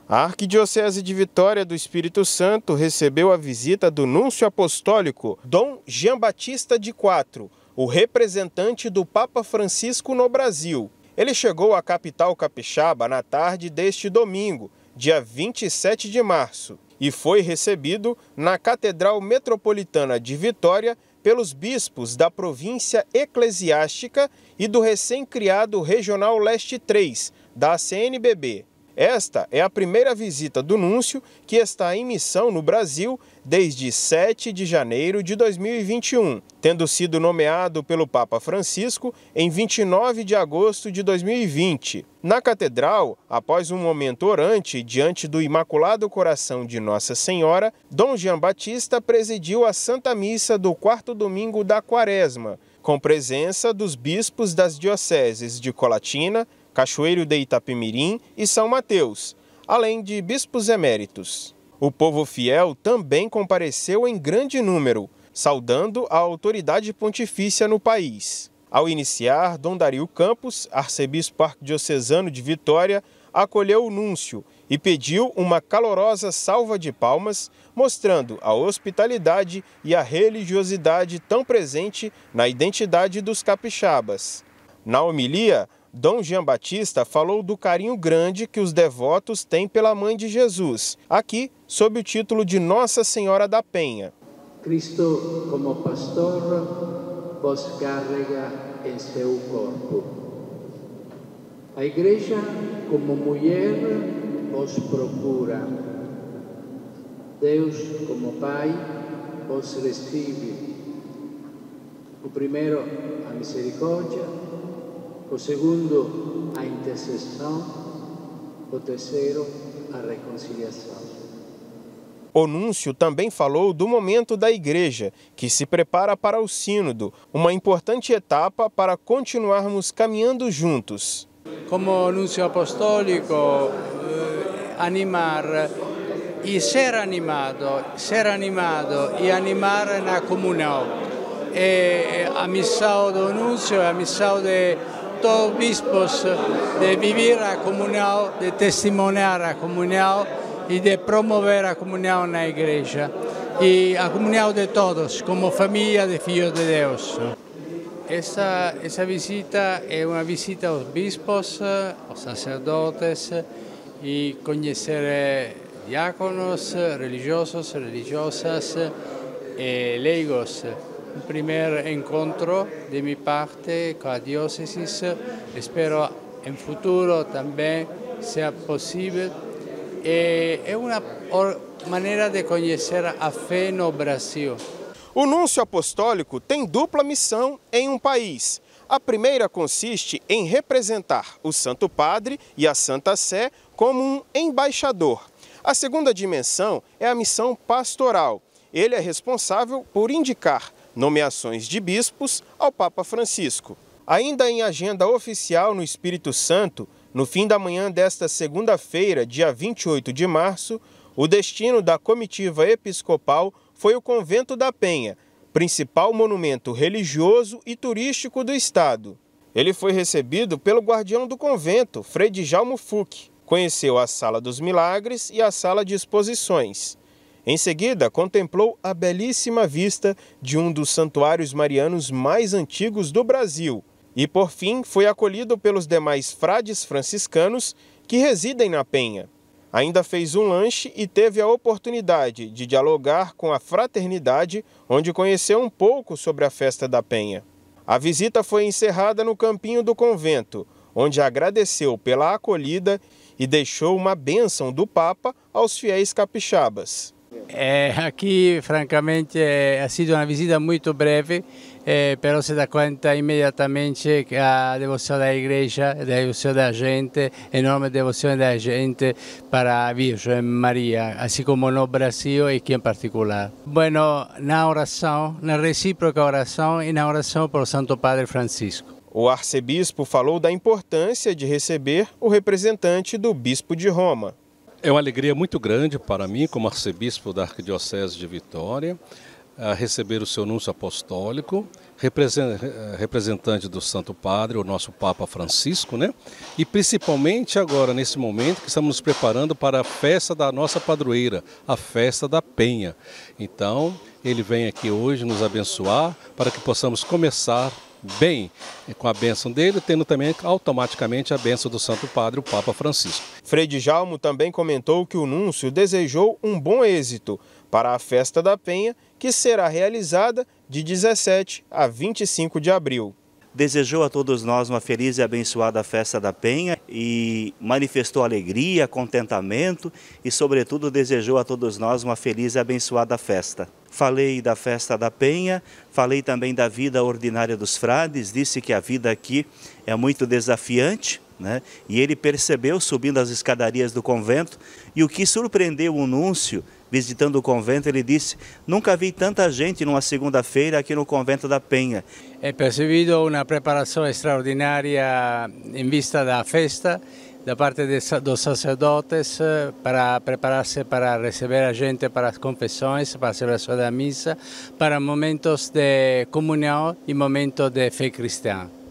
A Arquidiocese de Vitória do Espírito Santo recebeu a visita do Núncio Apostólico Dom Jean Batista de Quatro, o representante do Papa Francisco no Brasil. Ele chegou à capital capixaba na tarde deste domingo, dia 27 de março, e foi recebido na Catedral Metropolitana de Vitória pelos bispos da província eclesiástica e do recém-criado Regional Leste 3, da CNBB. Esta é a primeira visita do Núncio, que está em missão no Brasil desde 7 de janeiro de 2021, tendo sido nomeado pelo Papa Francisco em 29 de agosto de 2020. Na Catedral, após um momento orante diante do Imaculado Coração de Nossa Senhora, Dom Jean Batista presidiu a Santa Missa do 4º domingo da Quaresma, com presença dos bispos das dioceses de Colatina, Cachoeiro de Itapemirim e São Mateus, além de bispos eméritos. O povo fiel também compareceu em grande número, saudando a autoridade pontifícia no país. Ao iniciar, Dom Dario Campos, arcebispo arquidiocesano de Vitória, acolheu o núncio e pediu uma calorosa salva de palmas, mostrando a hospitalidade e a religiosidade tão presente na identidade dos capixabas. Na homilia, Dom Jean Batista falou do carinho grande que os devotos têm pela Mãe de Jesus, aqui sob o título de Nossa Senhora da Penha. Cristo, como pastor, vos carrega em seu corpo. A Igreja, como mulher, vos procura. Deus, como Pai, vos recebe. O primeiro, a misericórdia. O segundo, a intercessão. O terceiro, a reconciliação. O núncio também falou do momento da Igreja, que se prepara para o Sínodo, uma importante etapa para continuarmos caminhando juntos. Como núncio apostólico, animar e ser animado e animar na comunhão. A missão do núncio é a missão de todos os bispos de viver a comunhão, de testemunhar a comunhão e de promover a comunhão na Igreja. E a comunhão de todos, como família de filhos de Deus. Essa visita é uma visita aos bispos, aos sacerdotes e conhecer diáconos, religiosos, religiosas e leigos. O primeiro encontro de minha parte com a diocese, espero em futuro também seja possível. É uma maneira de conhecer a fé no Brasil. O núncio apostólico tem dupla missão em um país. A primeira consiste em representar o Santo Padre e a Santa Sé como um embaixador. A segunda dimensão é a missão pastoral. Ele é responsável por indicar nomeações de bispos ao Papa Francisco. Ainda em agenda oficial no Espírito Santo, no fim da manhã desta segunda-feira, dia 28 de março, o destino da comitiva episcopal foi o Convento da Penha, principal monumento religioso e turístico do estado. Ele foi recebido pelo guardião do convento, Frei Djalmo Fuch. Conheceu a Sala dos Milagres e a Sala de Exposições. Em seguida, contemplou a belíssima vista de um dos santuários marianos mais antigos do Brasil. E, por fim, foi acolhido pelos demais frades franciscanos que residem na Penha. Ainda fez um lanche e teve a oportunidade de dialogar com a fraternidade, onde conheceu um pouco sobre a festa da Penha. A visita foi encerrada no campinho do convento, onde agradeceu pela acolhida e deixou uma bênção do Papa aos fiéis capixabas. Aqui, francamente, ha sido uma visita muito breve, però se dá conta imediatamente que a devoção da Igreja, a devoção da gente, enorme devoção da gente para a Virgem Maria, assim como no Brasil e aqui em particular. Bueno, na oração, na recíproca oração e na oração por Santo Padre Francisco. O arcebispo falou da importância de receber o representante do Bispo de Roma. É uma alegria muito grande para mim, como arcebispo da Arquidiocese de Vitória, a receber o seu núncio apostólico, representante do Santo Padre, o nosso Papa Francisco, né? E principalmente agora, nesse momento, que estamos nos preparando para a festa da nossa padroeira, a festa da Penha. Então, ele vem aqui hoje nos abençoar para que possamos começar bem com a bênção dele, tendo também automaticamente a bênção do Santo Padre, o Papa Francisco. Frei Djalmo também comentou que o núncio desejou um bom êxito para a festa da Penha, que será realizada de 17 a 25 de abril. Desejou a todos nós uma feliz e abençoada festa da Penha e manifestou alegria, contentamento e, sobretudo, desejou a todos nós uma feliz e abençoada festa. Falei da festa da Penha, falei também da vida ordinária dos frades, disse que a vida aqui é muito desafiante, né? E ele percebeu subindo as escadarias do convento, e o que surpreendeu o núncio, visitando o convento, ele disse: nunca vi tanta gente numa segunda-feira aqui no convento da Penha. He percebido una preparazione straordinaria in vista da festa da parte dos sacerdotes para prepararse para receber a gente para as confissões, para a celebração da missa, para momentos de comunhão e momentos de fé cristã.